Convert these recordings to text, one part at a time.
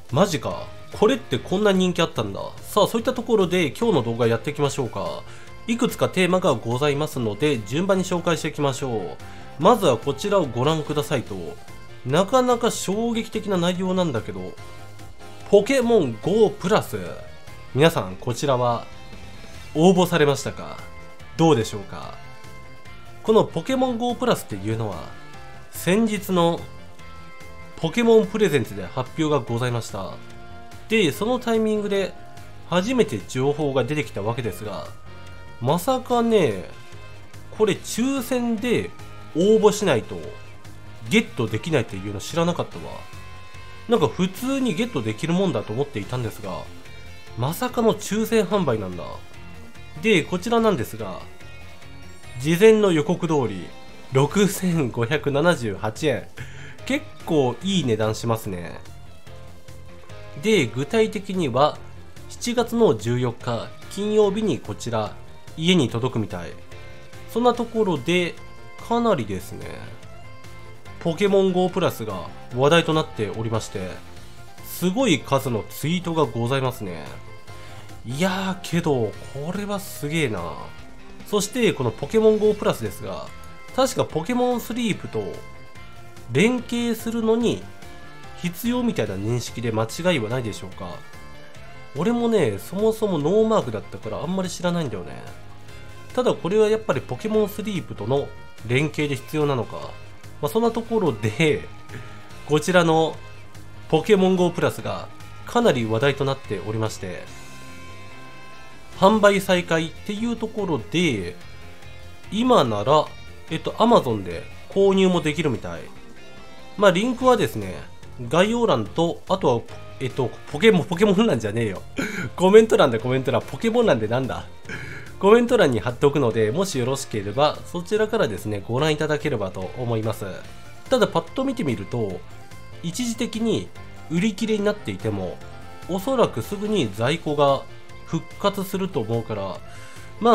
マジか。これってこんな人気あったんだ。さあ、そういったところで今日の動画やっていきましょうか。いくつかテーマがございますので、順番に紹介していきましょう。まずはこちらをご覧くださいと。なかなか衝撃的な内容なんだけど、ポケモン GO プラス。皆さん、こちらは応募されましたか？どうでしょうか？このポケモン GO プラスっていうのは、先日のポケモンプレゼンツで発表がございました。で、そのタイミングで初めて情報が出てきたわけですが、まさかね、これ抽選で応募しないとゲットできないっていうの知らなかったわ。なんか普通にゲットできるもんだと思っていたんですが、まさかの抽選販売なんだ。で、こちらなんですが、事前の予告通り6578円。結構いい値段しますね。で、具体的には7月の14日金曜日にこちら家に届くみたい。そんなところでかなりですね、ポケモン GO プラスが話題となっておりまして、すごい数のツイートがございますね。いやーけどこれはすげえな。そしてこのポケモン GO プラスですが、確かポケモンスリープと連携するのに必要みたいな認識で間違いはないでしょうか。俺もね、そもそもノーマークだったからあんまり知らないんだよね。ただこれはやっぱりポケモンスリープとの連携で必要なのか。そんなところで、こちらのポケモン GO プラスがかなり話題となっておりまして、販売再開っていうところで、今なら、Amazon で購入もできるみたい。リンクはですね、概要欄と、あとは、ポケモン欄じゃねえよ。コメント欄でポケモン欄でなんだ。コメント欄に貼っておくので、もしよろしければ、そちらからですね、ご覧いただければと思います。ただ、パッと見てみると、一時的に売り切れになっていても、おそらくすぐに在庫が復活すると思うから、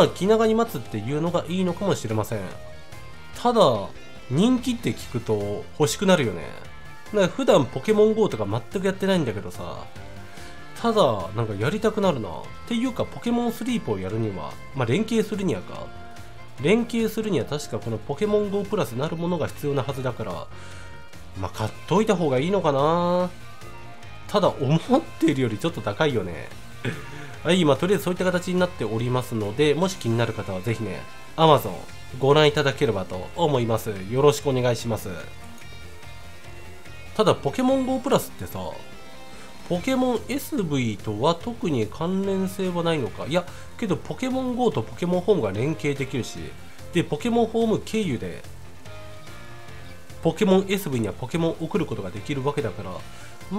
気長に待つっていうのがいいのかもしれません。ただ、人気って聞くと欲しくなるよね。普段ポケモン GO とか全くやってないんだけどさ、ただなんかやりたくなるな。っていうかポケモンスリープをやるには、連携するには確かこのポケモン GO プラスなるものが必要なはずだから、買っといた方がいいのかな。ただ思っているよりちょっと高いよね。はい、とりあえずそういった形になっておりますので、もし気になる方はぜひね、Amazon ご覧いただければと思います。よろしくお願いします。ただポケモン GO プラスってさ、ポケモン SV とは特に関連性はないのか。いや、けどポケモン GO とポケモンホームが連携できるし、で、ポケモンホーム経由で、ポケモン SV にはポケモンを送ることができるわけだから、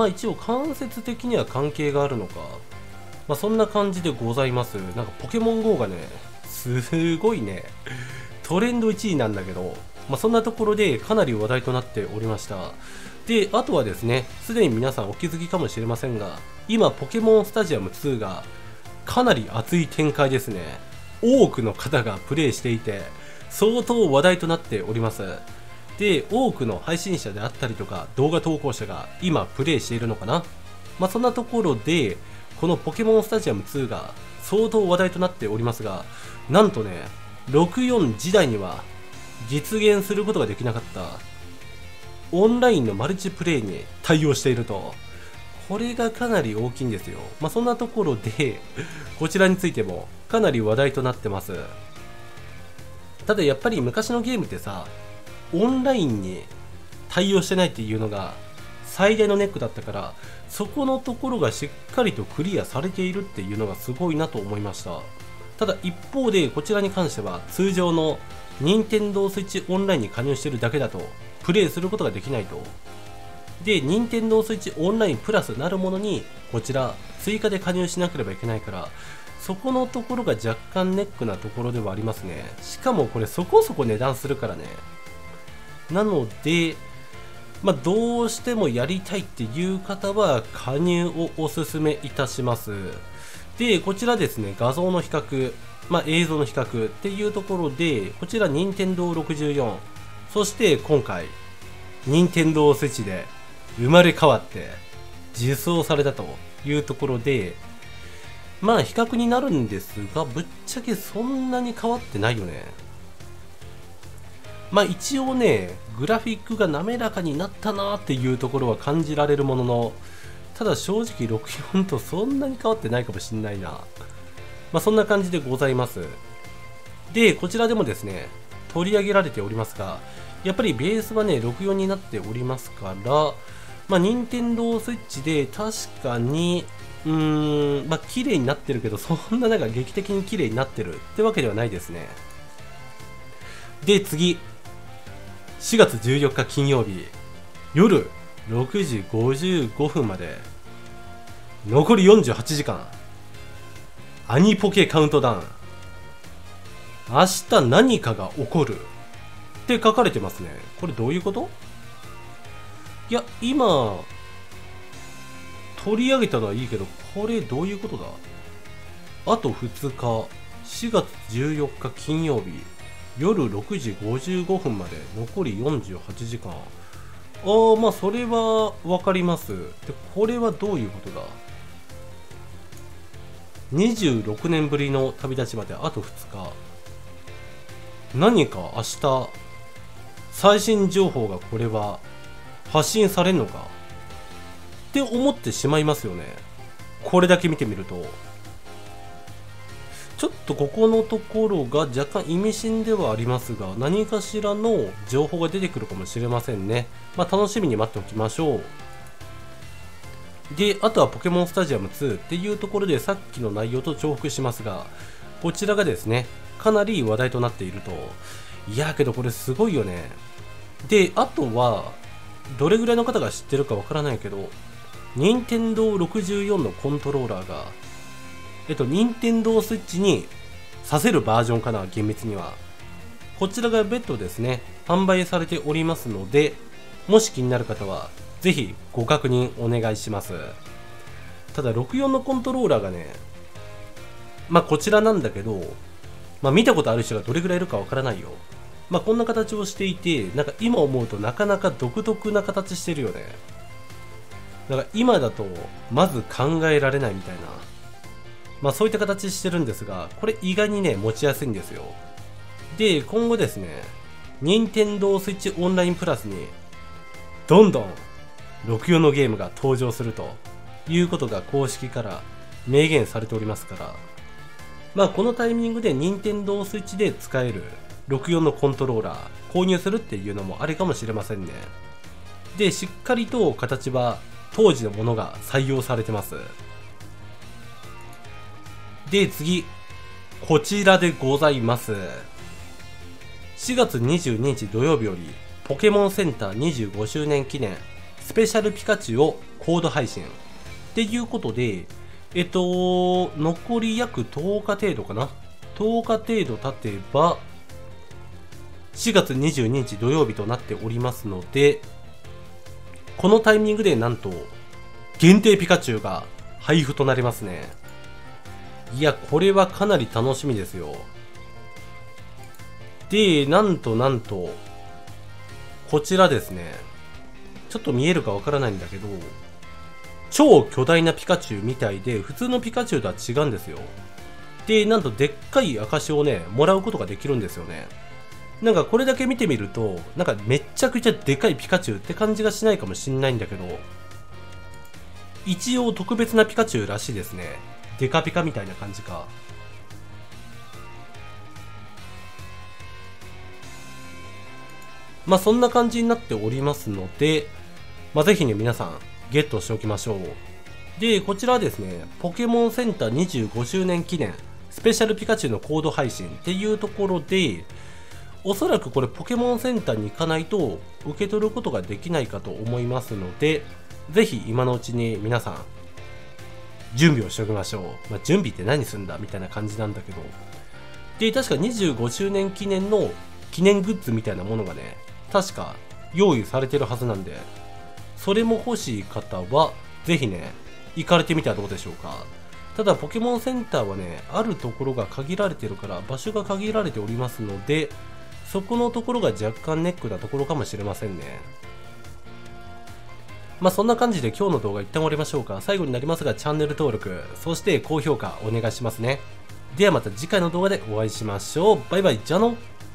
一応間接的には関係があるのか。そんな感じでございます。なんかポケモン GO がね、すごいね、トレンド1位なんだけど、そんなところでかなり話題となっておりました。で、あとはですね、すでに皆さんお気づきかもしれませんが、今、ポケモンスタジアム2がかなり熱い展開ですね。多くの方がプレイしていて、相当話題となっております。で、多くの配信者であったりとか、動画投稿者が今プレイしているのかな。そんなところで、このポケモンスタジアム2が相当話題となっておりますが、なんとね、64時代には実現することができなかったオンラインのマルチプレイに対応していると。これがかなり大きいんですよ。そんなところで、こちらについてもかなり話題となってます。ただやっぱり昔のゲームってさ、オンラインに対応してないっていうのが最大のネックだったから、そこのところがしっかりとクリアされているっていうのがすごいなと思いました。ただ一方でこちらに関しては通常の任天堂スイッチオンラインに加入してるだけだとプレイすることができないと。で、任天堂スイッチオンラインプラスなるものにこちら追加で加入しなければいけないから、そこのところが若干ネックなところではありますね。しかもこれそこそこ値段するからね。なので、どうしてもやりたいっていう方は加入をおすすめいたします。で、こちらですね、画像の比較、映像の比較っていうところで、こちら任天堂64、そして今回、任天堂スイッチで生まれ変わって、 実装されたというところで、まあ比較になるんですが、ぶっちゃけそんなに変わってないよね。まあ一応ね、グラフィックが滑らかになったなーっていうところは感じられるものの、ただ正直64とそんなに変わってないかもしんないな。まあそんな感じでございます。で、こちらでもですね、取り上げられておりますが、やっぱりベースはね、64になっておりますから、まあ任天堂スイッチで確かに、まあ綺麗になってるけど、そんななんか劇的に綺麗になってるってわけではないですね。で、次。4月14日金曜日、夜6時55分まで、残り48時間。アニポケカウントダウン。明日何かが起こる。って書かれてますね。これどういうこと？いや、今、取り上げたのはいいけど、これどういうことだ？あと2日、4月14日金曜日、夜6時55分まで残り48時間。まあそれはわかります。で、これはどういうことだ？ 26 年ぶりの旅立ちまであと2日。何か明日、最新情報がこれは発信されるのかって思ってしまいますよね。これだけ見てみると。ちょっとここのところが若干意味深ではありますが、何かしらの情報が出てくるかもしれませんね。まあ楽しみに待っておきましょう。で、あとはポケモンスタジアム2っていうところでさっきの内容と重複しますが、こちらがですね、かなり話題となっていると。いやけどこれすごいよね。で、あとは、どれぐらいの方が知ってるかわからないけど、任天堂64のコントローラーが、任天堂スイッチにさせるバージョンかな、厳密には。こちらが別途ですね、販売されておりますので、もし気になる方は、ぜひご確認お願いします。ただ、64のコントローラーがね、まあこちらなんだけど、まあ見たことある人がどれぐらいいるかわからないよ。まあこんな形をしていて、なんか今思うとなかなか独特な形してるよね。だから今だと、まず考えられないみたいな。まあそういった形してるんですが、これ意外にね、持ちやすいんですよ。で、今後ですね、任天堂スイッチオンラインプラスに、どんどん64のゲームが登場するということが公式から明言されておりますから、まあこのタイミングで任天堂スイッチで使える64のコントローラー購入するっていうのもありかもしれませんね。で、しっかりと形は当時のものが採用されてます。で、次。こちらでございます。4月22日土曜日より、ポケモンセンター25周年記念、スペシャルピカチュウをコード配信。っていうことで、残り約10日程度かな。10日程度経てば、4月22日土曜日となっておりますので、このタイミングでなんと、限定ピカチュウが配布となりますね。いや、これはかなり楽しみですよ。で、なんと、こちらですね。ちょっと見えるかわからないんだけど、超巨大なピカチュウみたいで、普通のピカチュウとは違うんですよ。で、なんとでっかい証をね、もらうことができるんですよね。なんかこれだけ見てみると、なんかめっちゃくちゃでかいピカチュウって感じがしないかもしんないんだけど、一応特別なピカチュウらしいですね。デカピカみたいな感じか。まあそんな感じになっておりますので、まあぜひね皆さんゲットしておきましょう。で、こちらはですね、ポケモンセンター25周年記念スペシャルピカチュウのコード配信っていうところで、おそらくこれポケモンセンターに行かないと受け取ることができないかと思いますので、ぜひ今のうちに皆さん準備をしておきましょう。まあ、準備って何すんだみたいな感じなんだけど。で、確か25周年記念の記念グッズみたいなものがね、確か用意されてるはずなんで、それも欲しい方は、ぜひね、行かれてみてはどうでしょうか。ただ、ポケモンセンターはね、あるところが限られてるから、場所が限られておりますので、そこのところが若干ネックなところかもしれませんね。 まあそんな感じで今日の動画一旦終わりましょうか。最後になりますがチャンネル登録、そして高評価お願いしますね。ではまた次回の動画でお会いしましょう。バイバイ、じゃあの。